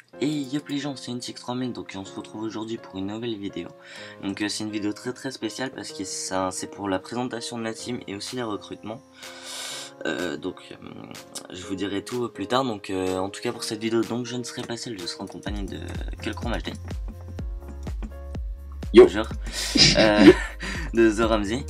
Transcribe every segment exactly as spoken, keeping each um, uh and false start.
Et yop les gens, c'est N six trois mille, donc on se retrouve aujourd'hui pour une nouvelle vidéo. Donc euh, c'est une vidéo très très spéciale parce que c'est pour la présentation de la team et aussi les recrutements. Euh, donc euh, je vous dirai tout plus tard. Donc euh, en tout cas pour cette vidéo, donc je ne serai pas seul, je serai en compagnie de Kelchrome H D. Yo. Bonjour. euh, de The Ramsey.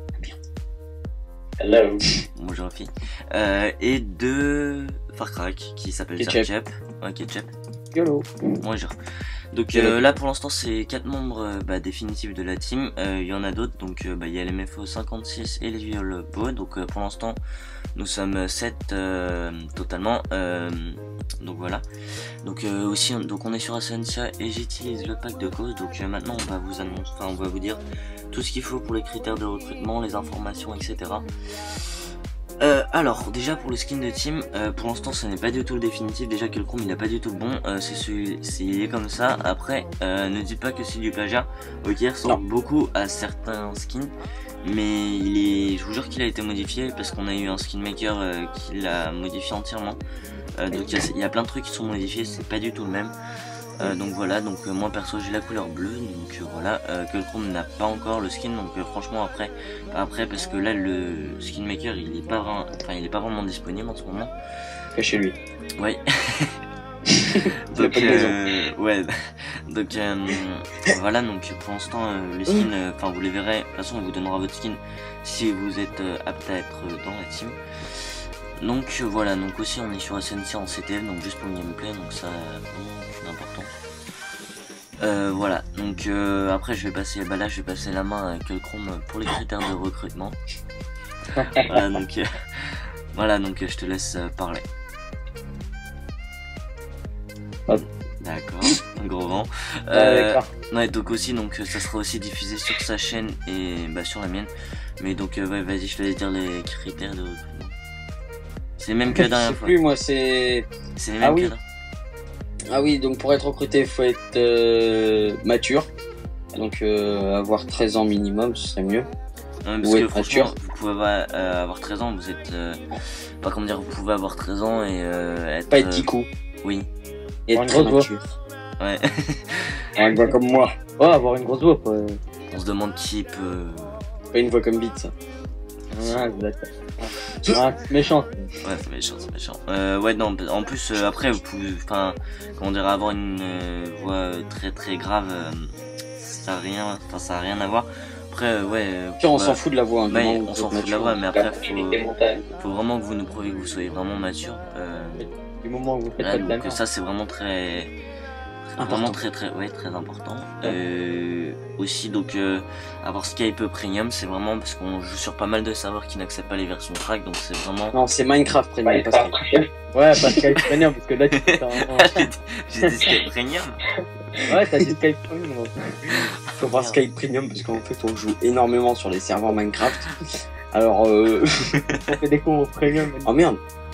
Hello. Bonjour fille. Euh, et de Farcrack qui s'appelle Ketchup. Ouais, Ketchup. Yolo. Bonjour. Donc euh, là pour l'instant c'est quatre membres euh, bah, définitifs de la team. Il euh, y en a d'autres, donc il euh, bah, y a les M F O cinquante-six et les Viol Beau. Donc euh, pour l'instant nous sommes sept euh, totalement. Euh, donc voilà. Donc euh, aussi on, donc on est sur Ascensia et j'utilise le pack de cause. Donc euh, maintenant on va vous annoncer, enfin on va vous dire tout ce qu'il faut pour les critères de recrutement, les informations, et cetera. Euh, alors déjà pour le skin de team, euh, pour l'instant ce n'est pas du tout le définitif. Déjà que le Chrome il n'a pas du tout le bon, euh, c'est celui, c'est comme ça. Après euh, ne dites pas que c'est du plagiat. Ok, il ressemble beaucoup à certains skins, mais il est, je vous jure qu'il a été modifié parce qu'on a eu un skin maker euh, qui l'a modifié entièrement. Euh, donc il y, y a plein de trucs qui sont modifiés, c'est pas du tout le même. Euh, donc voilà, donc euh, moi perso j'ai la couleur bleue, donc euh, voilà, euh, que le Chrome n'a pas encore le skin, donc euh, franchement après, après parce que là le skin maker il est pas vraiment, enfin il est pas vraiment disponible en ce moment. Que chez lui. Ouais. donc euh, ouais, donc euh, voilà, donc pour l'instant euh, les skins, enfin euh, vous les verrez, de toute façon on vous donnera votre skin si vous êtes euh, apte à être dans la team. Donc euh, voilà, donc aussi on est sur S N C en C T F, donc juste pour le gameplay, donc ça bon, important. Euh, voilà, donc euh, après je vais passer, bah là je vais passer la main à Kelchrome pour les critères de recrutement. Voilà, donc euh, voilà, donc euh, je te laisse euh, parler. D'accord, un gros vent. Euh, ah, ouais, donc aussi, donc ça sera aussi diffusé sur sa chaîne et bah sur la mienne. Mais donc euh, ouais, vas-y, je te laisse dire les critères de recrutement. C'est les mêmes que la dernière fois. Plus moi, c'est. C'est les mêmes ah, que oui. là. Ah oui, donc pour être recruté, il faut être euh, mature. Donc euh, avoir treize ans minimum, ce serait mieux. Non, parce Ou que franchement, vous pouvez avoir, euh, avoir treize ans, vous êtes. Euh, pas comment dire, vous pouvez avoir treize ans et euh, être. Pas être ticou. Euh, oui. Et être très mature. Ouais. Avoir une voix comme moi. Ouais, avoir une grosse voix. Ouais. On se demande qui peut. Pas une voix comme Beat, ça. Ouais, d'accord. Ah, c'est méchant. Ouais, c'est méchant, c'est méchant. Euh, ouais, non, en plus, euh, après, vous pouvez, enfin, comment dire, avoir une euh, voix très très grave, euh, ça a rien, enfin, ça a rien à voir. Après, euh, ouais. Euh, on s'en fout de la voix. Hein, bah, on s'en fout de la voix, mais après, faut, faut vraiment que vous nous prouviez que vous soyez vraiment mature. Euh, du moment où vous faites là, pas de la donc, merde. ça, c'est vraiment très. Vraiment très très ouais très important. Euh, aussi donc euh, avoir Skype Premium, c'est vraiment parce qu'on joue sur pas mal de serveurs qui n'acceptent pas les versions crack, donc c'est vraiment. Non, c'est Minecraft Premium. Pas Skype. Ouais, pas Skype Premium parce que là tu t'es un... J'ai dit Skype Premium. Ouais, t'as dit Skype Premium. Gros. Faut voir Skype Premium parce qu'en fait on joue énormément sur les serveurs Minecraft. Alors euh... on fait des cours Premium. Oh merde.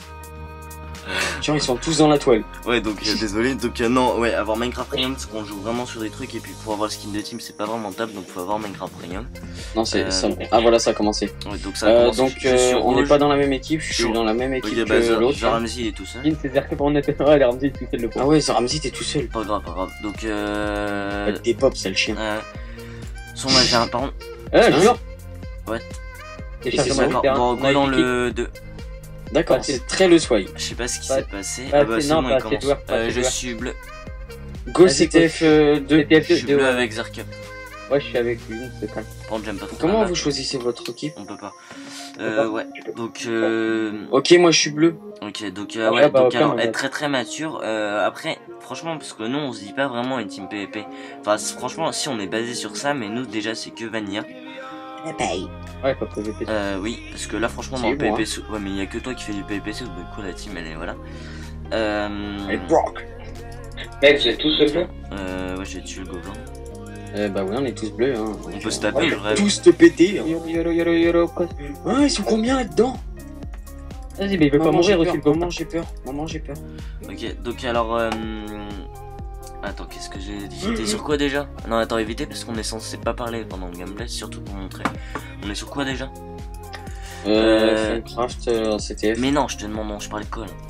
Tiens, ils sont tous dans la toile. Ouais, donc euh, désolé. Donc euh, non, ouais, avoir Minecraft Premium parce qu'on joue vraiment sur des trucs et puis pour avoir le skin de team c'est pas vraiment table, donc faut avoir Minecraft Premium. Non, c'est euh... ça. Ah voilà, ça a commencé. Ouais, donc ça a euh, commencé. donc euh, on n'est pas dans la même équipe. Je suis Chaud. dans la même équipe okay, que bah, l'autre. The Ramsey il est tout seul. C'est-à-dire que pour on était ouais, Ramsey tout seul le Ah ouais, The Ramsey t'es tout seul. Pas grave, pas grave. Donc euh. T'es pop, c'est le chien. Euh... Son là j'ai un par contre. Ouais, je jure. Ouais. Et c'est d'accord. Bon, go dans le deux. D'accord, c'est très le swag. Je sais pas ce qui bah, s'est passé. bah, ah bah c'est non, bon, bah, il commence. joueur, euh, je suis bleu. Go C T F deux. Je suis bleu avec Zarkup. Ouais, je suis avec lui, c'est calme. Bon, j'aime pas trop. Comment vous choisissez votre équipe? On peut pas. Euh, ouais. Donc, euh... ok, moi je suis bleu. Ok, donc, euh, ouais, donc alors, être très très mature. Euh, après, franchement, parce que nous, on se dit pas vraiment une team P V P. Enfin, franchement, si on est basé sur ça, mais nous, déjà, c'est que Vanilla. Ouais, pas P V P. Euh, oui, parce que là, franchement, dans le P V P, ouais, mais il y a que toi qui fais du P V P, donc du coup, la team, elle est, voilà. Euh... Et Brock. Mec, vous êtes tous bleus? Euh, ouais, j'ai tué le gobelin. Euh, bah ouais, on est tous bleus, hein. On peut se taper, je rêve. Tous te péter, hein. Yoro, yoro, yoro, yoro, quoi. Ah, ils sont combien là-dedans? Vas-y, mais il veut pas mourir aussi, le gobelin. Maman, j'ai peur. Maman, j'ai peur. Ok, donc alors... Euh... Attends, qu'est-ce que j'ai dit? J'étais sur quoi déjà? Non, attends, évitez parce qu'on est censé pas parler pendant le gameplay, surtout pour montrer. On est sur quoi déjà? Euh, Minecraft, euh, C T F. Mais non, je te demande, non, je parlais de quoi là?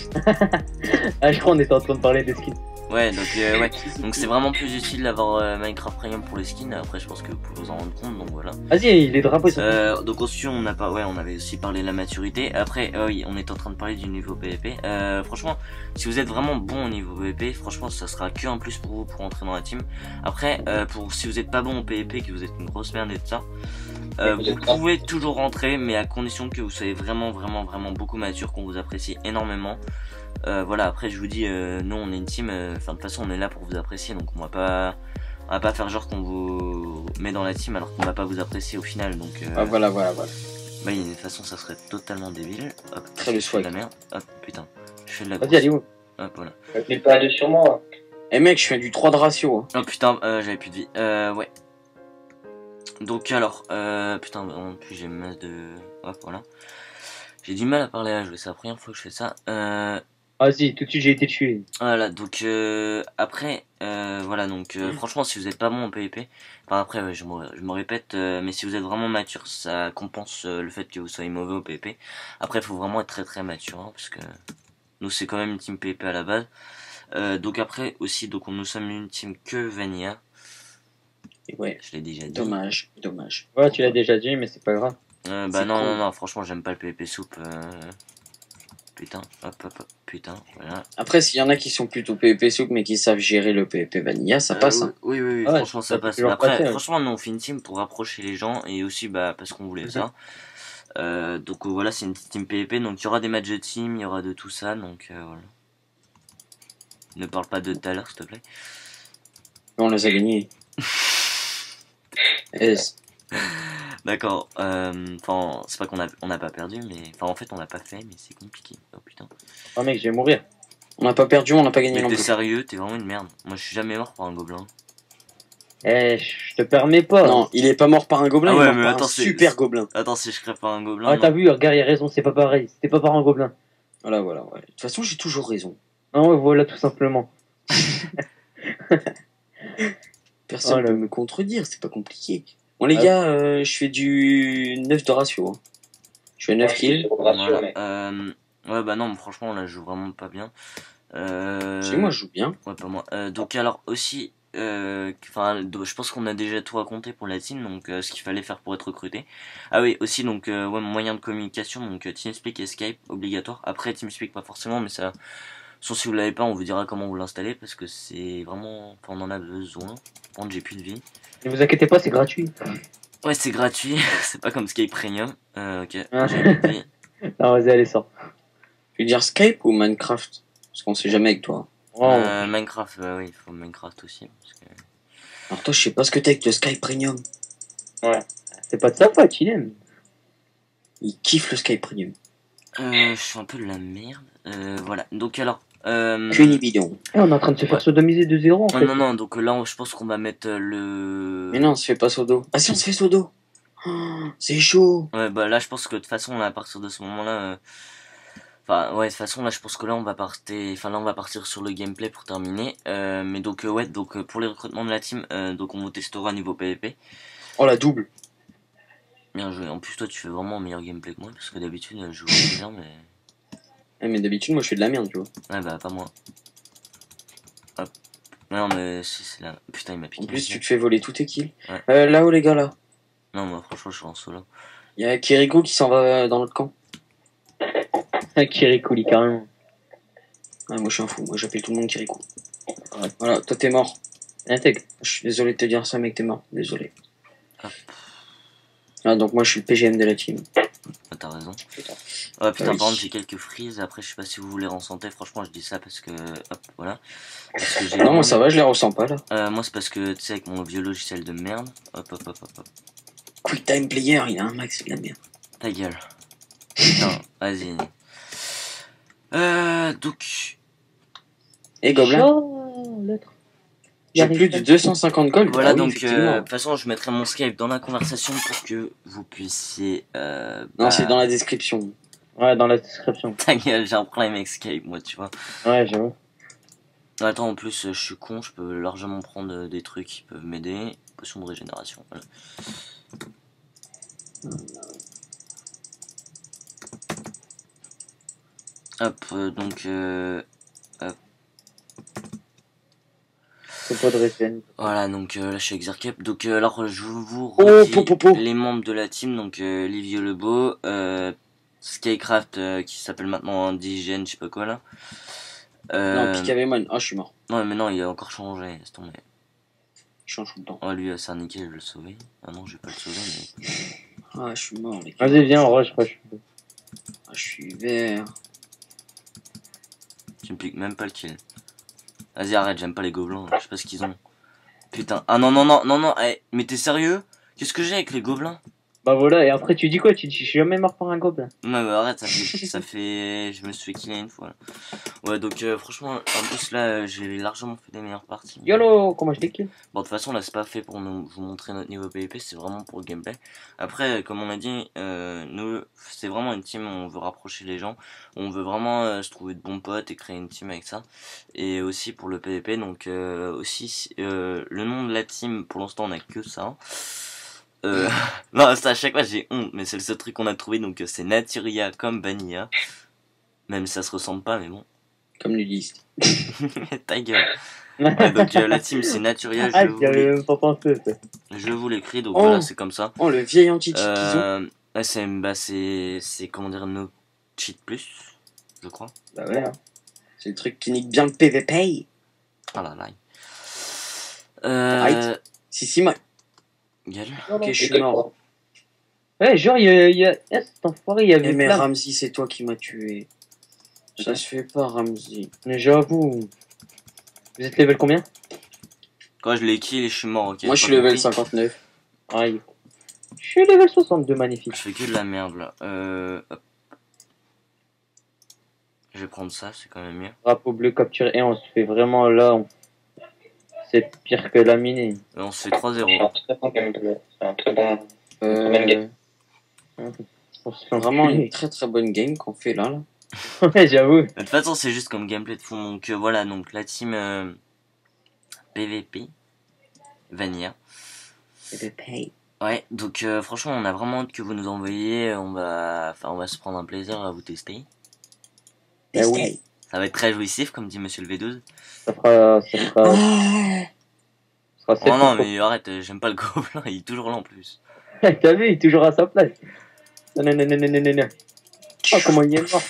Ah, je crois qu'on était en train de parler des skins. Ouais, donc euh, ouais, donc c'est vraiment plus utile d'avoir euh, Minecraft Premium pour les skins. Après, je pense que vous pouvez vous en rendre compte, donc voilà. Vas-y, les drapeaux ils sont. Euh, donc ensuite, on a pas, ouais, on avait aussi parlé de la maturité. Après, euh, oui, on est en train de parler du niveau P V P. Euh, franchement, si vous êtes vraiment bon au niveau P V P, franchement, ça sera que un plus pour vous pour entrer dans la team. Après, euh, pour si vous êtes pas bon au P V P, que vous êtes une grosse merde et tout ça, euh, vous pouvez toujours rentrer, mais à condition que vous soyez vraiment, vraiment, vraiment beaucoup mature, qu'on vous apprécie énormément. Euh, voilà, après je vous dis, euh, nous on est une team, enfin euh, de toute façon on est là pour vous apprécier, donc on va pas, on va pas faire genre qu'on vous met dans la team alors qu'on va pas vous apprécier au final, donc. Euh, ah voilà, voilà, voilà. Bah de toute façon ça serait totalement débile. Hop, Très le swag. de la merde. Hop, putain, je fais de la. Vas-y, allez où? Hop, voilà. Mets pas deux sur moi. Eh mec, je fais du trois de ratio. Hein. Oh putain, euh, j'avais plus de vie. Euh, ouais. Donc alors, euh, putain, en plus j'ai une masse de. Hop, voilà. J'ai du mal à parler à jouer, c'est la première fois que je fais ça. Euh. Vas-y, tout de suite j'ai été tué. Voilà, donc euh, après, euh, voilà, donc euh, franchement, si vous êtes pas bon en P V P, enfin après, ouais, je, me, je me répète, euh, mais si vous êtes vraiment mature, ça compense euh, le fait que vous soyez mauvais au P V P. Après, il faut vraiment être très très mature, hein, parce que nous, c'est quand même une team P V P à la base. Euh, donc après, aussi, donc nous sommes une team que Vanilla. Et ouais, je l'ai déjà dit. Dommage, dommage. Ouais, tu l'as déjà dit, mais c'est pas grave. Euh, bah non, non, non, franchement, j'aime pas le P V P soupe. Euh... Putain, hop, hop, hop, putain, voilà. Après, s'il y en a qui sont plutôt P V P souple mais qui savent gérer le P V P vanilla, ça euh, passe. Hein. Oui, oui, oui, Ah ouais, franchement, ça, ça passe. peut leur Après, passer, ouais. franchement, nous, on fait une team pour rapprocher les gens et aussi bah, parce qu'on voulait Mhm. ça. Euh, donc euh, voilà, c'est une team P V P, donc il y aura des matchs de team, il y aura de tout ça, donc euh, voilà. Ne parle pas de tout à l'heure, s'il te plaît. On les a gagnés. Yes. D'accord, euh, enfin, c'est pas qu'on a, on n'a pas perdu, mais enfin, en fait, on l'a pas fait, mais c'est compliqué. Oh putain. Oh mec, je vais mourir. On n'a pas perdu, on n'a pas gagné Mais non t'es plus. sérieux, t'es vraiment une merde. Moi, je suis jamais mort par un gobelin. Eh, je te permets pas. Non, il est pas mort par un gobelin, Ah il ouais, est mort mais par attends, un c'est- super gobelin. Attends, si je crève par un gobelin. Ah, non. t'as vu, regarde, il a raison, c'est pas pareil. C'était pas par un gobelin. Voilà, voilà, ouais. De toute façon, j'ai toujours raison. Ah ouais, voilà, tout simplement. Personne Oh ne là. peut me contredire, c'est pas compliqué. Bon, les Ah. gars, euh, je fais du neuf de ratio. Hein. Je fais neuf kills. Voilà, euh, ouais, bah non, franchement, là, je joue vraiment pas bien. Euh... Chez moi, je joue bien. Ouais, pas moi. Euh, donc, alors, aussi, euh, enfin, je pense qu'on a déjà tout raconté pour la team, donc euh, ce qu'il fallait faire pour être recruté. Ah oui, aussi, donc, euh, ouais, moyen de communication, donc euh, TeamSpeak et Skype, obligatoire. Après, TeamSpeak, pas forcément, mais ça. Sauf si vous l'avez pas, on vous dira comment vous l'installer, parce que c'est vraiment. Enfin, on en a besoin. Par contre, j'ai plus de vie. Ne vous inquiétez pas, c'est gratuit. Ouais, c'est gratuit, c'est pas comme Skype Premium. Euh, ok, Ah. j'ai plus de vie. Non, vas-y, allez, sors. Tu veux dire Skype ou Minecraft? Parce qu'on sait jamais avec toi. Oh. Euh, Minecraft, euh, oui, il faut Minecraft aussi. Parce que... Alors toi, je sais pas ce que t'as avec le Skype Premium. C'est pas de sa faute, il aime. Il kiffe le Skype Premium. Euh, je suis un peu de la merde. Euh, voilà, donc alors. Euh... Que ni bidon. Eh, on est en train de se faire Ouais. sodomiser de zéro, en Oh, fait. non, non, donc là, on- je pense qu'on va mettre euh, le. Mais non, on se fait pas sodo. Ah si, on se fait sodo. Oh, c'est chaud. Ouais, bah là, je pense que de toute façon, là, à partir de ce moment-là. euh, Enfin, ouais, de toute façon, là, je pense que là, on va partir. Enfin, là, on va partir sur le gameplay pour terminer. Euh, mais donc, euh, ouais, donc euh, pour les recrutements de la team, euh, donc on vous testera niveau P V P. Oh la double. Bien joué. En plus, toi, tu fais vraiment un meilleur gameplay que moi, parce que d'habitude, je joue vraiment bien, mais. Eh, mais d'habitude, moi, je fais de la merde, tu vois. Ouais, bah, pas moi. Hop. Non, mais si, c'est là. Putain, il m'a piqué. En plus, ma tu gueule. te fais voler tous tes kills. Ouais. Euh, là-haut, les gars, là. Non, moi, franchement, je suis en solo. Il y a Kirikou qui s'en va dans l'autre camp. Un Kirikuli, carrément. Ah, moi, je suis un fou. Moi, j'appelle tout le monde Kirikou. Voilà, toi, t'es mort. Intègre. Je suis désolé de te dire ça, mec, t'es mort. Désolé. Hop. Ah, donc moi, je suis le P G M de la team. Ah, t'as raison. Ouais, putain, Oui. par contre, j'ai quelques frises. Après, je sais pas si vous voulez ressentir. Franchement, je dis ça parce que. Hop, voilà. Parce que j'ai. Non, moi, ça va, je les ressens pas, là. Euh, moi, c'est parce que, tu sais, avec mon vieux logiciel de merde. Hop, hop, hop, hop, hop. Quick Time Player, il a un max de la merde. Ta gueule. Putain, vas-y. Euh, donc. Et Gobelin, Oh, l'autre. j'ai plus de deux cent cinquante gold. Voilà, Ah oui, donc, effectivement. euh, de toute façon, je mettrai mon Skype dans la conversation pour que vous puissiez. Euh, Non, bah, c'est dans la description. Ouais, dans la description. Ta gueule, j'ai un problème avec Skype, moi, tu vois. Ouais, j'avoue. Attends, en plus, euh, je suis con, je peux largement prendre euh, des trucs qui peuvent m'aider. Potion de régénération, voilà. Hop, euh, donc... Euh, C'est pas de référence. voilà, donc euh, là je suis Exercap. Donc euh, alors je vous Oh, redis po, po, po. les membres de la team. Donc euh, Livio Lebeau, euh, Skycraft euh, qui s'appelle maintenant Digène, je sais pas quoi là. Euh, Non, Picavemon. Ah, je suis mort. non mais non, il a encore changé, laisse tomber. Je change tout le temps. Oh lui, c'est nickel, je vais le sauver. Ah non, je vais pas le sauver, mais... Ah, je suis mort, les gars. Vas-y, viens, on rush, rush. Ah, je suis vert. Tu me piques même pas le kill. Vas-y, arrête, j'aime pas les gobelins, je sais pas ce qu'ils ont. Putain, ah non, non, non, non, non, eh, mais t'es sérieux? Qu'est-ce que j'ai avec les gobelins? Bah voilà, et après tu dis quoi? Tu dis, je suis jamais mort par un gobelin. Ouais, bah arrête, ça fait, ça fait... Je me suis fait killer une fois, là. Ouais, donc euh, franchement, en plus là, euh, j'ai largement fait des meilleures parties. YOLO, comment je t'ai kill? Bon, de toute façon, là, c'est pas fait pour nous, vous montrer notre niveau P V P, c'est vraiment pour le gameplay. Après, comme on a dit, euh, nous, c'est vraiment une team où on veut rapprocher les gens. On veut vraiment euh, se trouver de bons potes et créer une team avec ça. Et aussi pour le P V P, donc euh, aussi, euh, le nom de la team, pour l'instant, on a que ça. Euh, non, ça, à chaque fois, j'ai honte, mais c'est le seul truc qu'on a trouvé, donc euh, c'est Naturia comme Vanilla. Même si ça se ressemble pas, mais bon. Comme nudiste. Ta gueule. Ouais, donc euh, la team c'est Naturia, Ah, je vous j'y avais l'ai- même pas pensé, ça. je vous l'écris, donc Oh. voilà, c'est comme ça. Oh, le vieil anti-cheat qu'ils ont. Euh, ouais, c'est bah, c'est c'est comment dire, no cheat plus, je crois. Bah ouais. hein. C'est le truc qui nique bien le P V P. Ah là là. Euh, Right. Si, si, moi. gueule. Ok, je Et suis que- mort. Ouais, genre, il y a. Il y a... Eh, cet enfoiré, il y Eh, avait mais plein. Ramsey, c'est toi qui m'as tué. Ça se fait pas, Ramsey. Mais j'avoue. Vous êtes level combien? Quand je l'ai kill et je suis mort, ok. Moi, je t'as suis level compris. cinquante-neuf. Aïe. Je suis level soixante-deux, magnifique. Je fais que de la merde là. Euh, hop. Je vais prendre ça, c'est quand même mieux. Drapeau bleu capturé. Et on se fait vraiment là. on- C'est pire que laminé. Euh, on se fait trois zéro. C'est un très bon gameplay. C'est un très bon. Euh, On se fait vraiment enculer. une très très bonne game qu'on fait là. là. Ouais, j'avoue. De toute façon, c'est juste comme gameplay de fond. Donc euh, voilà, donc la team euh, P V P, Vanilla. P V P. Ouais, donc euh, franchement, on a vraiment hâte que vous nous envoyiez. On va, enfin, on va se prendre un plaisir à vous tester. Eh oui. Ça va être très jouissif, comme dit Monsieur le V douze. Ça fera. Ça fera. Ah, Ça sera Oh non, sept mais arrête, euh, j'aime pas le gobelin, il est toujours là en plus. T'as vu, il est toujours à sa place. Non, non, non, non, non, non, non. Oh, comment il est mort.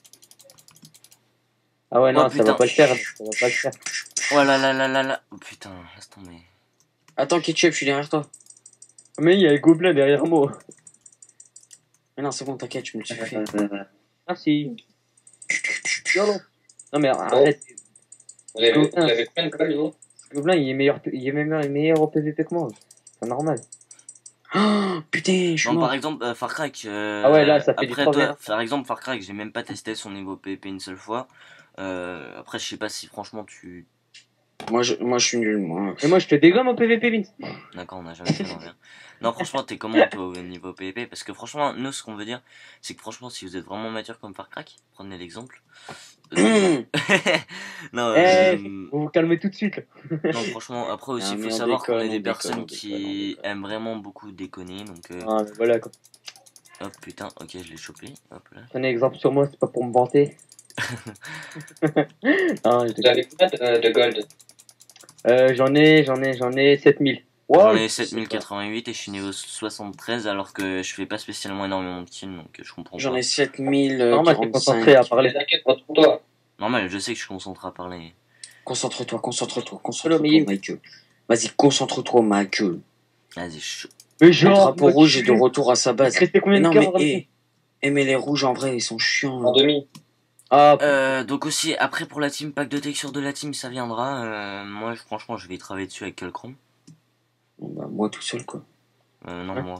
Ah ouais, non, Oh, ça putain. va pas le faire. Ça va pas le faire. Oh là là là là là. Oh putain, laisse tomber. Attends, Ketchup, je suis derrière toi. Mais il y a un gobelin derrière moi. Mais non, c'est bon, t'inquiète, je me le suis fait. Ah si. YOLO. Non mais arrête. Vous avez, vous avez combien de calls, vous? Ce gobelin, il est meilleur, il est meilleur, il est meilleur au P V P que moi. C'est normal. Oh, putain, je suis Non, mort. par exemple, euh, Far Cry. Euh, Ah ouais, là, ça fait du après, progrès. toi, par exemple, Far Cry, j'ai même pas testé son niveau P V P une seule fois. Euh, après, je sais pas si franchement tu. Moi, je, moi, je suis nul, moi. Et moi, je te dégomme au P V P, Vince. D'accord, on n'a jamais fait d'envers. Non, franchement, t'es comment toi au niveau P V P? Parce que franchement, nous, ce qu'on veut dire, c'est que franchement, si vous êtes vraiment mature comme Far Cry, prenez l'exemple. Euh, non, Eh, euh, vous vous calmez tout de suite. Là. non, franchement, après aussi, Ah, il mais faut on savoir qu'on déconne, est on des déconne, personnes on qui déconne, on déconne. aiment vraiment beaucoup déconner. Donc, euh, Ah, mais voilà quoi. hop, putain, ok, je l'ai chopé. Hop là. Prenez exemple sur moi, c'est pas pour me vanter. non, je Vous déconne. avez combien de, de gold? Euh, j'en ai, j'en ai, j'en ai sept mille. J'en Wow. ai sept mille quatre-vingt-huit et je suis niveau soixante-treize alors que je fais pas spécialement énormément de kills donc je comprends J'en pas. ai sept mille Normal, t'es concentré à parler. T'inquiète, retrouve-toi. Normal, je sais que je suis concentré à parler. Concentre-toi, concentre-toi, Hello, concentre-toi, mais- Michael. Vas-y, concentre-toi, Michael. Vas-y, chaud. Mais Le genre, drapeau moi, rouge tu- est de retour à sa Il base. te restait combien Mais de non, cœurs mais, Ramsey eh, eh, mais les rouges, en vrai, ils sont chiants. En là. demi. Ah, Euh, donc aussi, après pour la team, pack de texture de la team, ça viendra. Euh, moi, je- franchement, je vais y travailler dessus avec Kelchrome. Bon, bah, moi tout seul, quoi. Euh, non, Ouais. moi.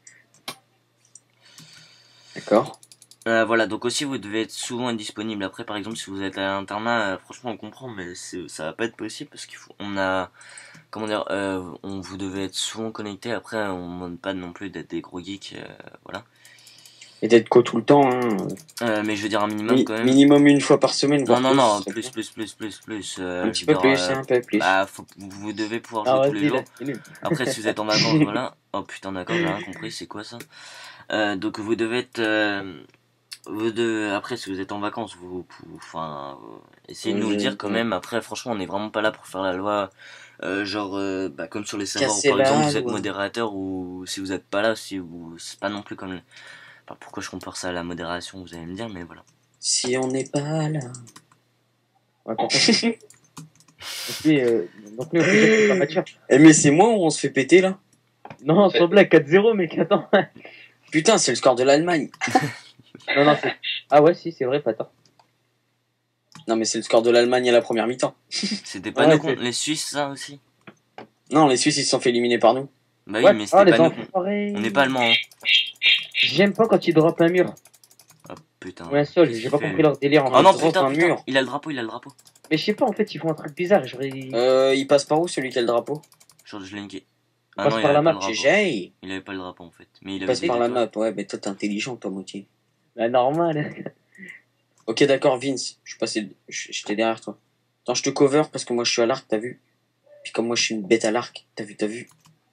D'accord. Euh, voilà, donc aussi, vous devez être souvent indisponible. Après, par exemple, si vous êtes à l'internat, euh, franchement, on comprend, mais c'est- ça va pas être possible parce qu'il faut, on a, comment dire, euh, on vous devez être souvent connecté. Après, on demande pas non plus d'être des gros geeks, euh, voilà. Et d'être co tout le temps, hein. Euh, mais je veux dire un minimum Mi- quand même. minimum une fois par semaine, Non, voire non, plus, non, ça plus, fait. plus, plus, plus, plus. euh, Un je petit veux peu dire, plus, euh, un peu plus. bah, faut, vous devez pouvoir ah jouer tous les vas-y, jours. là, c'est nul. Après, si vous êtes en vacances, voilà. Oh putain, d'accord, j'ai rien compris, c'est quoi ça? Euh, donc vous devez être, euh, vous deux, après, si vous êtes en vacances, vous, vous- enfin, euh, essayez de Euh, nous le je- dire quand même. Après, franchement, on n'est vraiment pas là pour faire la loi. Euh, genre, euh, bah, comme sur les serveurs, où, Casser par exemple, la vous êtes loi. modérateur ou si vous êtes pas là, si vous, c'est pas non plus comme. le- Enfin, pourquoi je compare ça à la modération, vous allez me dire, mais voilà. Si on n'est pas là. Ouais, par contre, donc, lui, euh, donc lui, on fait dire que c'est pas mature. Eh, mais c'est moi où on se fait péter là? Non, sans blague, quatre zéro, mec, attends. Putain, c'est le score de l'Allemagne. Non, non, c'est... Ah ouais, si, c'est vrai, pas tort. Non, mais c'est le score de l'Allemagne à la première mi-temps. C'était pas Ouais, nous contre c'est- les Suisses, ça aussi? Non, les Suisses ils se sont fait éliminer par nous. Bah oui, Ouais. mais Ah, c'était les pas nous. contre- enfoirés. On n'est pas allemands, hein. J'aime pas quand ils drop un mur. Oh putain. Ou un sol, Qu'est-ce j'ai qu'il pas fait, compris lui leur délire en Oh Oh fait. non, drop putain, un putain, mur. il a le drapeau, il a le drapeau. Mais je sais pas, en fait, ils font un truc bizarre. Je vais... Euh, il passe par où celui qui a le drapeau? George Lenke. passe il par avait la pas map, le drapeau. G G. Il avait pas le drapeau en fait. Mais il Il avait passe des par la étoiles. map, ouais, mais toi t'es intelligent, toi, moitié. Bah, normal. Ok, d'accord, Vince, je suis passé, je- j'étais derrière toi. Attends, je te cover parce que moi je suis à l'arc, t'as vu? Puis comme moi je suis une bête à l'arc, t'as vu, t'as vu?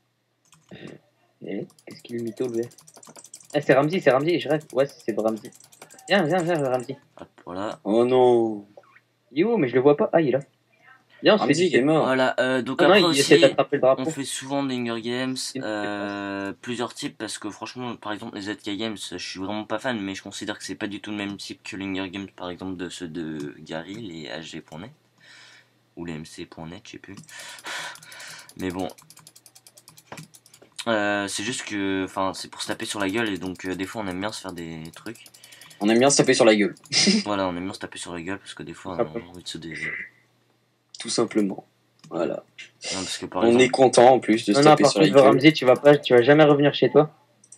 Eh, qu'est-ce qu'il est mytho, le mec. Ah, c'est Ramsey, c'est Ramsey, je rêve. Ouais, c'est Ramsey. Viens, viens, viens, Ramsey. Hop, voilà. Oh non. Il est où? Mais je le vois pas. Ah, il est là. Viens, on se fait Ramsey, du il est mort. Voilà, euh, donc Non, non, après il aussi, essaie d'attraper le drapeau. on fait souvent des Hunger Games, Il- euh, plusieurs types, parce que franchement, par exemple, les Z K Games, je suis vraiment pas fan, mais je considère que c'est pas du tout le même type que les Hunger Games, par exemple, de ceux de Gary, les H G point net, ou les M C point net, je sais plus. Mais bon, euh, c'est juste que, enfin, c'est pour se taper sur la gueule, et donc, euh, des fois, on aime bien se faire des trucs. On aime bien se taper sur la gueule, Voilà, on aime bien se taper sur la gueule, parce que des fois, on a envie de se dé... tout simplement. Voilà. Non, parce que par On exemple, est content en plus de se Non, non, taper par sur la contre, gueule. Ramsey, tu vas pas, tu vas jamais revenir chez toi.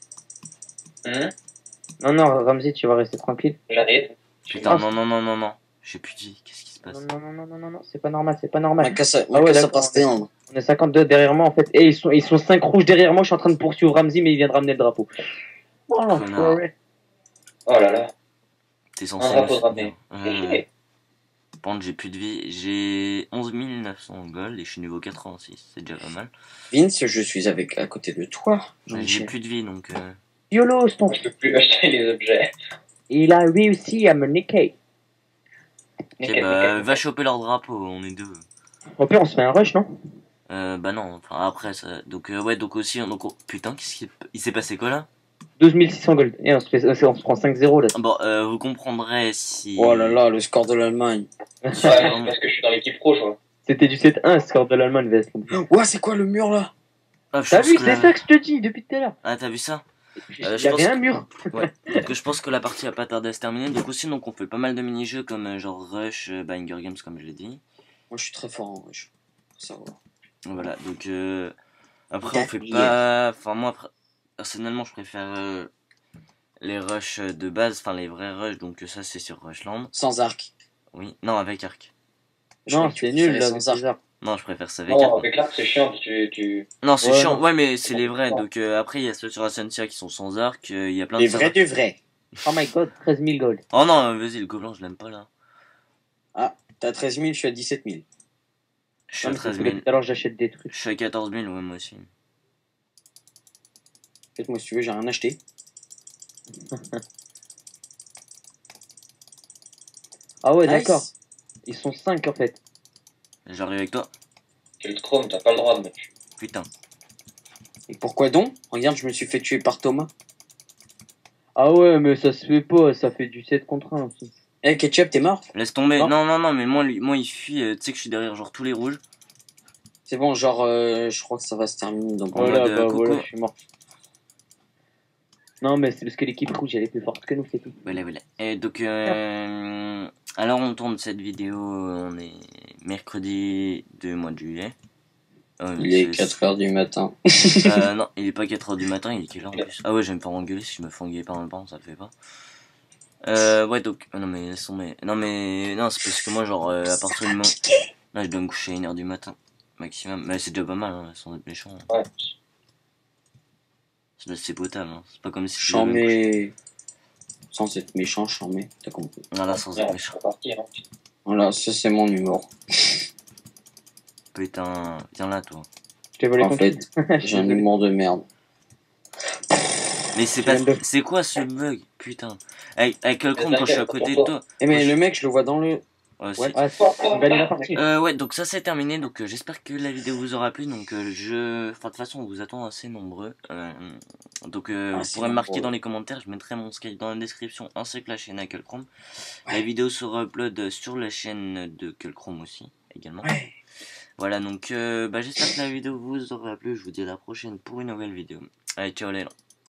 Hum, Non, non, Ramsey, tu vas rester tranquille. J'arrive. putain, Ah, non, non, non, non, non, j'ai plus de vie, qu'est-ce qui se passe? Non, non, non, non, non, non, non, c'est pas normal, c'est pas normal. Macassa, Ah ouais, Macassa d'accord. Pastéan. On est cinquante-deux derrière moi en fait. Et ils sont, ils sont cinq rouges derrière moi. Je suis en train de poursuivre Ramsey, mais il vient de ramener le drapeau. Oh Connard. l'enfoiré. Oh là là. T'es censé. Un drapeau me de ramener. soutenir. Euh, Par contre, j'ai plus de vie. J'ai onze mille neuf cents gold et je suis niveau quatre-vingt-six. C'est déjà pas mal. Vince, je suis avec, à côté de toi. Mais j'ai Jean-Michel. plus de vie donc. Euh... YOLO, c'est ton... Je peux plus acheter les objets. Il a réussi à me niquer. Ok, Nickel, bah, nickel. va choper leur drapeau, on est deux. Au pire, on se fait un rush, non? Euh, bah non, enfin après ça. Donc, euh, ouais, donc aussi. Donc, oh, putain, qu'est-ce qui. Il s'est passé quoi là? douze mille six cents gold. Et on se, fait, on se prend cinq zéro là. Bon, euh, vous comprendrez si. Oh là là, le score de l'Allemagne. Ouais, c'est parce que je suis dans l'équipe rouge, moi. C'était du sept un, score de l'Allemagne, V S. Ouais, c'est quoi le mur là? Ah, je T'as pense vu, que c'est la- ça que je te dis depuis tout à l'heure. Ah, t'as vu ça? Il Euh, je y pense avait que- un mur. Ouais. Donc, je pense que la partie a pas tardé à se terminer. Donc, aussi, donc, on fait pas mal de mini-jeux comme euh, genre Rush, euh, bah, Hunger Games, comme je l'ai dit. Moi, je suis très fort en rush. Faut savoir. Voilà, donc euh, après on fait D'ailleurs. pas. Enfin, moi, après- personnellement, je préfère euh, les rushs de base, enfin les vrais rushs, donc ça c'est sur Rushland. Sans arc. Oui, non, avec arc. Je Non, crois que tu c'est nul préférais là, sans avec arc. les arcs. Non, je préfère ça avec Non, arc. avec l'arc, c'est chiant. Tu, tu... Non, c'est Ouais, chiant, non. ouais, mais c'est les vrais. Donc euh, après, il y a ceux sur Ascensia qui sont sans arc, euh, il y a plein Les de. sans vrais arc. du vrai. Oh my god, treize mille gold. Oh non, euh, vas-y, le gobelin, je l'aime pas là. T'as treize mille, je suis à dix-sept mille. Je suis Non, à mais c'est treize parce que depuis mille. tout à l'heure, j'achète des trucs. Je suis à quatorze mille, ouais, moi aussi. Faites-moi si tu veux, j'ai rien acheté. Ah ouais, Nice. d'accord. Ils sont cinq en fait. J'arrive avec toi. Tu le chrome, t'as pas le droit de mettre. Putain. Et pourquoi donc? Regarde, je me suis fait tuer par Thomas. Ah ouais, mais ça se fait pas, ça fait du sept contre un aussi. Eh, Ketchup, t'es mort? Laisse tomber. Non. Non, non, non, mais moi, lui, moi il fuit. euh, tu sais que je suis derrière genre tous les rouges. C'est bon, genre, euh, je crois que ça va se terminer dans En Voilà, mode, euh, bah coucou. voilà, je suis mort. Non, mais c'est parce que l'équipe rouge elle est plus forte que nous, c'est tout. Voilà, voilà. Et donc, euh, alors on tourne cette vidéo, on est mercredi du mois de juillet. Euh, Il est c'est- quatre heures du matin. Euh, non, il est pas quatre heures du matin, il est quelle heure en plus? Ah ouais, je vais me faire engueuler si je me fais engueuler par un parent, ça le fait pas. Euh, ouais, donc, ah non mais laisse tomber. Non mais, non, c'est parce que moi, genre, euh, à partir du moment. Là, je dois me coucher à une heure du matin, maximum. Mais c'est déjà pas mal, hein, sans être méchant. hein. Ouais. C'est c'est potable, hein. C'est pas comme si. je J'en devais me coucher. mets. Sans être méchant, j'en mets. T'as compris. Voilà, sans Ouais, être on méchant. peut partir. Hein. Voilà, ça c'est mon humour. Putain, viens là, toi. Je t'ai volé En ton fait, kill. j'ai un humour de merde. Mais c'est Tu pas. viens de- C'est quoi ce bug? Putain. Avec, avec le Chrome, quand je suis à côté de toi. Eh mais le mec, je le vois dans le... Ouais, Ouais. c'est- Ouais, on gagne la partie. Euh, ouais, donc ça c'est terminé, donc euh, j'espère que la vidéo vous aura plu, donc euh, je... Enfin, de toute façon, on vous attend assez nombreux, euh, donc euh, Ah, vous c'est pourrez me marquer nombreux. dans les commentaires, je mettrai mon Skype dans la description, ainsi que la chaîne Hackle Chrome. Ouais. La vidéo sera upload sur la chaîne de Hackle Chrome aussi, également. Ouais. Voilà, donc euh, bah, j'espère que la vidéo vous aura plu, je vous dis à la prochaine pour une nouvelle vidéo. Allez, ciao les gens.